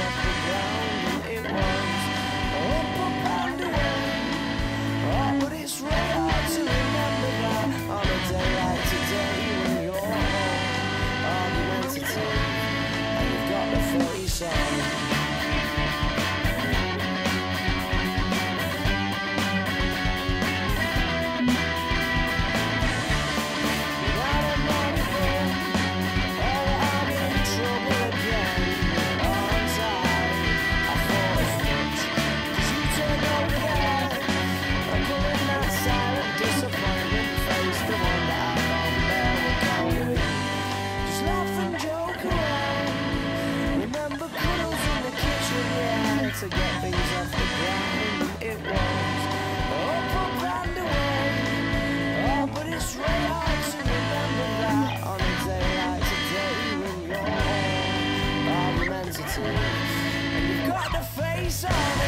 off the ground, and it was up and away. Oh, but it's really hard to remember that on a day like today when you're argumentative and you've got the face on. To get things off the ground, it was up and away. Oh, but it's really hard to remember that on a day like today when you're argumentative and you've got the face on.